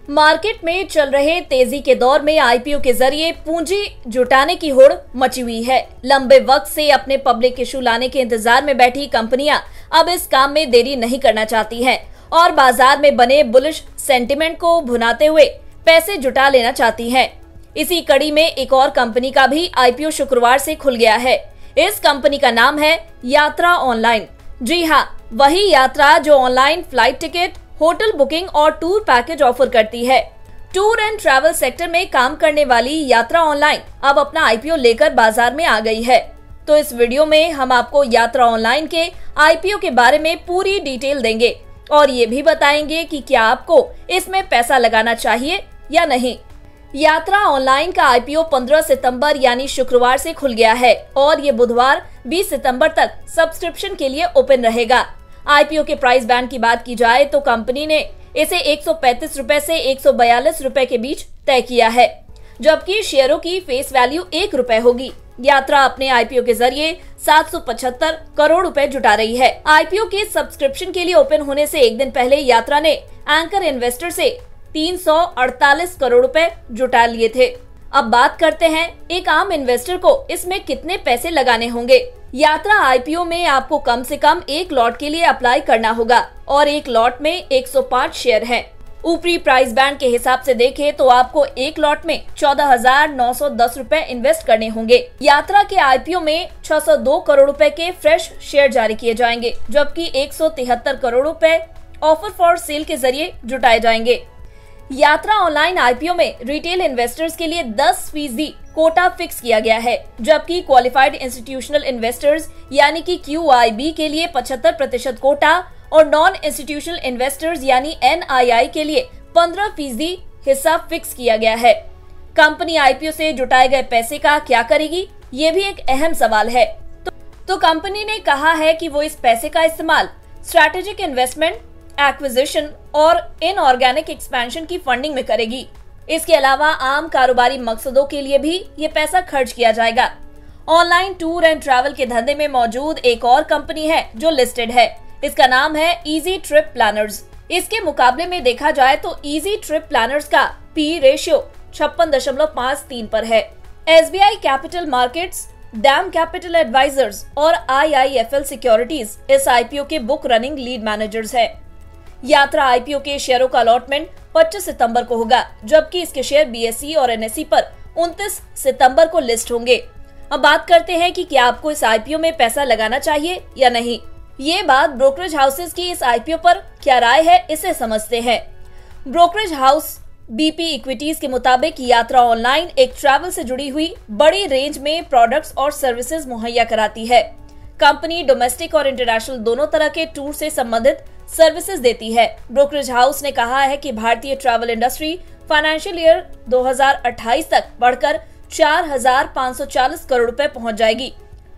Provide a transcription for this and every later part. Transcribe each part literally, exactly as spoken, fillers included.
Market में चल रहे तेजी के दौर में आईपीओ के जरिए पूंजी जुटाने की होड़ मची हुई है। लंबे वक्त से अपने पब्लिक इशू लाने के इंतजार में बैठी कंपनियां अब इस काम में देरी नहीं करना चाहती हैं और बाजार में बने बुलिश सेंटिमेंट को भुनाते हुए पैसे जुटा लेना चाहती हैं। इसी कड़ी में एक और कंपनी का भी आईपीओ शुक्रवार से खुल गया है। इस कंपनी का नाम है यात्रा ऑनलाइन। जी हाँ, वही यात्रा जो online flight ticket, hotel booking और टूर पैकेज ऑफर करती है। टूर एंड ट्रैवल सेक्टर में काम करने वाली यात्रा ऑनलाइन अब अपना आईपीओ लेकर बाजार में आ गई है। तो इस वीडियो में हम आपको यात्रा ऑनलाइन के आईपीओ के बारे में पूरी डिटेल देंगे और ये भी बताएंगे कि क्या आपको इसमें पैसा लगाना चाहिए या नहीं। यात्रा ऑनलाइन का आईपीओ पंद्रह सितंबर यानी शुक्रवार से खुल गया है और ये बुधवार बीस सितंबर तक सब्सक्रिप्शन के लिए ओपन रहेगा। आईपीओ के प्राइस बैंड की बात की जाए तो कंपनी ने इसे एक सौ पैंतीस रुपए से एक सौ बयालीस रुपए के बीच तय किया है, जबकि शेयरों की फेस वैल्यू एक रुपए होगी। यात्रा अपने आईपीओ के जरिए सात सौ पचहत्तर करोड़ रुपए जुटा रही है। आईपीओ के सब्सक्रिप्शन के लिए ओपन होने से एक दिन पहले यात्रा ने एंकर इन्वेस्टर से तीन सौ अड़तालीस करोड़ रुपए जुटा लिए थे। अब बात करते हैं एक आम इन्वेस्टर को इसमें कितने पैसे लगाने होंगे। यात्रा आईपीओ में आपको कम से कम एक लॉट के लिए अप्लाई करना होगा और एक लॉट में एक सौ पाँच शेयर हैं। ऊपरी प्राइस बैंड के हिसाब से देखें तो आपको एक लॉट में चौदह हजार नौ सौ दस रुपए इन्वेस्ट करने होंगे। यात्रा के आईपीओ में छह सौ दो करोड़ रुपए के फ्रेश शेयर जारी किए जाएंगे, जबकि एक सौ तिहत्तर करोड़ रुपए ऑफर फॉर सेल के जरिए जुटाए जाएंगे। यात्रा ऑनलाइन आईपीओ में रिटेल इन्वेस्टर्स के लिए दस फीसदी कोटा फिक्स किया गया है, जबकि क्वालिफाइड इंस्टीट्यूशनल इन्वेस्टर्स यानी कि क्यूआईबी के लिए पचहत्तर प्रतिशत कोटा और नॉन इंस्टीट्यूशनल इन्वेस्टर्स यानी एनआईआई के लिए पंद्रह फीसदी हिस्सा फिक्स किया गया है। कंपनी आईपीओ से जुटाए गए पैसे का क्या करेगी, ये भी एक अहम सवाल है। तो, तो कंपनी ने कहा है कि वो इस पैसे का इस्तेमाल स्ट्रैटेजिक इन्वेस्टमेंट, एक्विजिशन और इनऑर्गेनिक एक्सपेंशन की फंडिंग में करेगी। इसके अलावा आम कारोबारी मकसदों के लिए भी ये पैसा खर्च किया जाएगा। ऑनलाइन टूर एंड ट्रैवल के धंधे में मौजूद एक और कंपनी है जो लिस्टेड है। इसका नाम है इजी ट्रिप प्लानर्स। इसके मुकाबले में देखा जाए तो इजी ट्रिप प्लानर्स का पी रेशियो छप्पन दशमलव पाँच तीन पर है। SBI Capital Markets, DAM Capital Advisors और आईआईएफएल सिक्योरिटीज इस आईपीओ के बुक रनिंग लीड मैनेजर्स है। यात्रा आईपीओ के शेयरों का अलॉटमेंट पच्चीस सितंबर को होगा, जबकि इसके शेयर बीएसई और एनएसई पर उनतीस सितंबर को लिस्ट होंगे। अब बात करते हैं कि क्या आपको इस आईपीओ में पैसा लगाना चाहिए या नहीं। ये बात ब्रोकरेज हाउसेस की इस आईपीओ पर क्या राय है, इसे समझते हैं। ब्रोकरेज हाउस बीपी इक्विटीज के मुताबिक यात्रा ऑनलाइन एक ट्रैवल से जुड़ी हुई बड़ी रेंज में प्रोडक्ट्स और सर्विसेज मुहैया कराती है। कंपनी डोमेस्टिक और इंटरनेशनल दोनों तरह के टूर से संबंधित सर्विसेज देती है। ब्रोकरेज हाउस ने कहा है कि भारतीय ट्रैवल इंडस्ट्री फाइनेंशियल ईयर दो हज़ार अट्ठाईस तक बढ़कर चार हजार पाँच सौ चालीस करोड़ रुपए पहुंच जाएगी।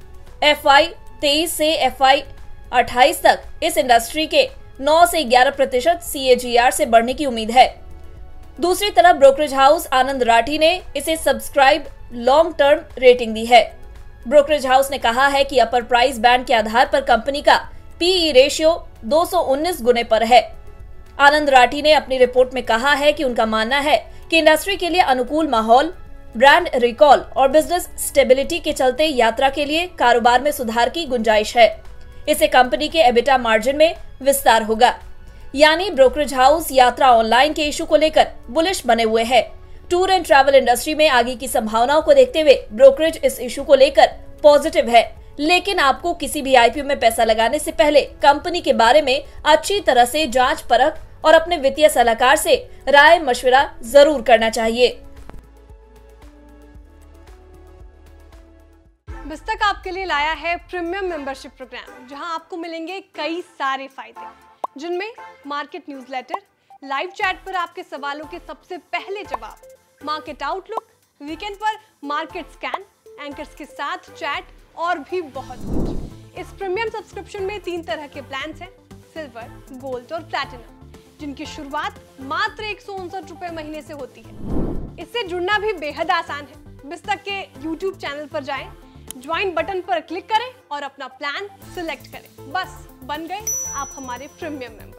एफआई तेईस से एफआई अट्ठाईस तक इस इंडस्ट्री के नौ से ग्यारह प्रतिशत सीएजीआर से बढ़ने की उम्मीद है। दूसरी तरफ ब्रोकरेज हाउस आनंद राठी ने इसे सब्सक्राइब लॉन्ग टर्म रेटिंग दी है। ब्रोकरेज हाउस ने कहा है कि अपर प्राइस बैंड के आधार पर कंपनी का पीई रेशियो दो सौ उन्नीस गुने पर है। आनंद राठी ने अपनी रिपोर्ट में कहा है कि उनका मानना है कि इंडस्ट्री के लिए अनुकूल माहौल, ब्रांड रिकॉल और बिजनेस स्टेबिलिटी के चलते यात्रा के लिए कारोबार में सुधार की गुंजाइश है। इससे कंपनी के एबिटा मार्जिन में विस्तार होगा। यानी ब्रोकरेज हाउस यात्रा ऑनलाइन के इशू को लेकर बुलिश बने हुए है। टूर एंड ट्रैवल इंडस्ट्री में आगे की संभावनाओं को देखते हुए ब्रोकरेज इस इशू को लेकर पॉजिटिव है, लेकिन आपको किसी भी आईपीओ में पैसा लगाने से पहले कंपनी के बारे में अच्छी तरह से जांच परख और अपने वित्तीय सलाहकार से राय मशविरा जरूर करना चाहिए। बिस्तक आपके लिए लाया है प्रीमियम मेंबरशिप प्रोग्राम, जहां आपको मिलेंगे कई सारे फायदे, जिनमें मार्केट न्यूज़लेटर, लाइव चैट पर आपके सवालों के सबसे पहले जवाब, मार्केट आउटलुक, वीकेंड पर मार्केट स्कैन, एंकर्स के साथ चैट और भी बहुत कुछ। इस प्रीमियम सब्सक्रिप्शन में तीन तरह के प्लान्स हैं, सिल्वर, गोल्ड और प्लैटिनम, जिनकी शुरुआत मात्र एक सौ उनसठ रुपए महीने से होती है। इससे जुड़ना भी बेहद आसान है। बिस्तक के यूट्यूब चैनल पर जाएं, ज्वाइन बटन पर क्लिक करें और अपना प्लान सिलेक्ट करें। बस बन गए आप हमारे प्रीमियम मेंबर।